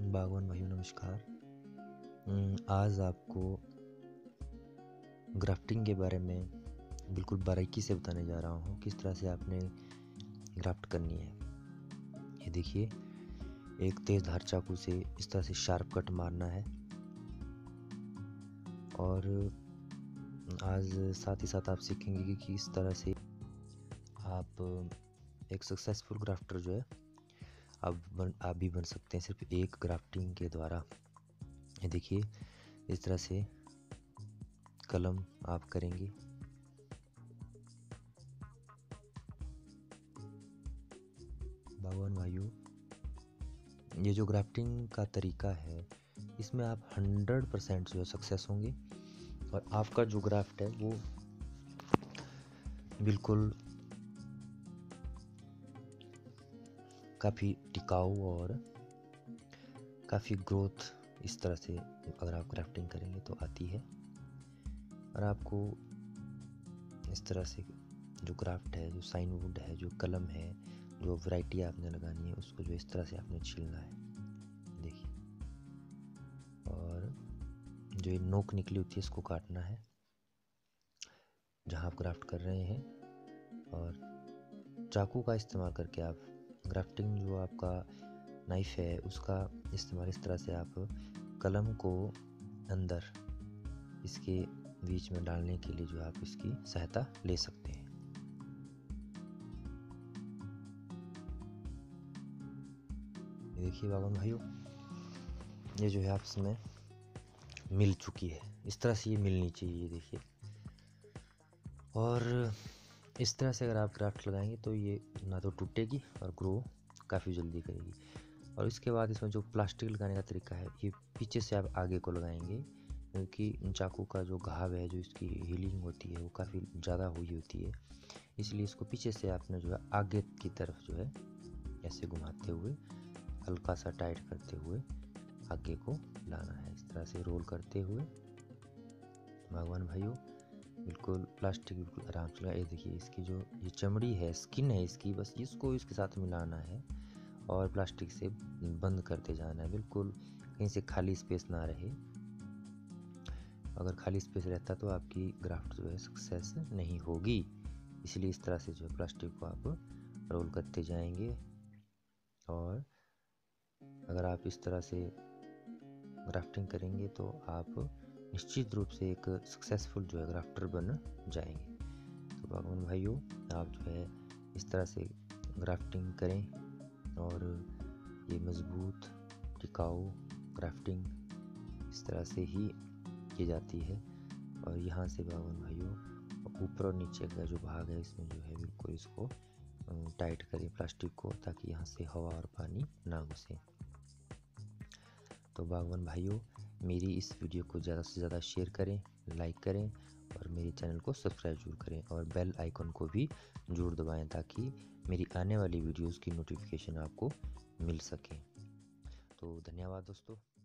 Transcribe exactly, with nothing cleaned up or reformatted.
बागवान भाइयों नमस्कार। आज आपको ग्राफ्टिंग के बारे में बिल्कुल बारीकी से बताने जा रहा हूँ, किस तरह से आपने ग्राफ्ट करनी है। ये देखिए, एक तेज धार चाकू से इस तरह से शार्प कट मारना है। और आज साथ ही साथ आप सीखेंगे कि किस तरह से आप एक सक्सेसफुल ग्राफ्टर जो है आप बन आप भी बन सकते हैं सिर्फ एक ग्राफ्टिंग के द्वारा। ये देखिए, इस तरह से कलम आप करेंगे। बागवान भाइयों, ये जो ग्राफ्टिंग का तरीका है इसमें आप हंड्रेड परसेंट जो है सक्सेस होंगे और आपका जो ग्राफ्ट है वो बिल्कुल काफ़ी टिकाऊ और काफ़ी ग्रोथ इस तरह से अगर आप ग्राफ्टिंग करेंगे तो आती है। और आपको इस तरह से जो ग्राफ्ट है, जो साइन वुड है, जो कलम है, जो वैरायटी आपने लगानी है उसको जो इस तरह से आपने छीलना है। देखिए, और जो ये नोक निकली होती है इसको काटना है जहाँ आप ग्राफ्ट कर रहे हैं। और चाकू का इस्तेमाल करके आप ग्राफ्टिंग जो आपका नाइफ है उसका इस्तेमाल इस तरह से आप कलम को अंदर इसके बीच में डालने के लिए जो आप इसकी सहायता ले सकते हैं। ये देखिए बागवान भाइयों, ये जो है आपस में मिल चुकी है। इस तरह से ये मिलनी चाहिए। ये देखिए, और इस तरह से अगर आप ग्राफ्ट लगाएंगे तो ये ना तो टूटेगी और ग्रो काफ़ी जल्दी करेगी। और इसके बाद इसमें जो प्लास्टिक लगाने का तरीका है, ये पीछे से आप आगे को लगाएंगे क्योंकि चाकू का जो घाव है, जो इसकी हीलिंग होती है वो काफ़ी ज़्यादा हुई होती है। इसलिए इसको पीछे से आपने जो है आगे की तरफ जो है ऐसे घुमाते हुए, हल्का सा टाइट करते हुए आगे को लाना है। इस तरह से रोल करते हुए बागवान भाइयों बिल्कुल प्लास्टिक बिल्कुल आराम से लगाए। देखिए, इसकी जो ये चमड़ी है, स्किन है इसकी, बस इसको इसके साथ मिलाना है और प्लास्टिक से बंद करते जाना है। बिल्कुल कहीं से खाली स्पेस ना रहे। अगर खाली स्पेस रहता तो आपकी ग्राफ्ट जो है सक्सेस नहीं होगी। इसलिए इस तरह से जो है प्लास्टिक को आप रोल करते जाएंगे। और अगर आप इस तरह से ग्राफ्टिंग करेंगे तो आप निश्चित रूप से एक सक्सेसफुल जो है ग्राफ्टर बन जाएंगे। तो बागवान भाइयों, आप जो है इस तरह से ग्राफ्टिंग करें और ये मज़बूत टिकाऊ ग्राफ्टिंग इस तरह से ही की जाती है। और यहाँ से बागवान भाइयों ऊपर और नीचे का जो भाग है इसमें जो है बिल्कुल इसको टाइट करें प्लास्टिक को, ताकि यहाँ से हवा और पानी ना घुसे। तो बागवान भाइयों, मेरी इस वीडियो को ज़्यादा से ज़्यादा शेयर करें, लाइक करें और मेरे चैनल को सब्सक्राइब जरूर करें और बेल आइकन को भी जरूर दबाएं ताकि मेरी आने वाली वीडियोस की नोटिफिकेशन आपको मिल सके। तो धन्यवाद दोस्तों।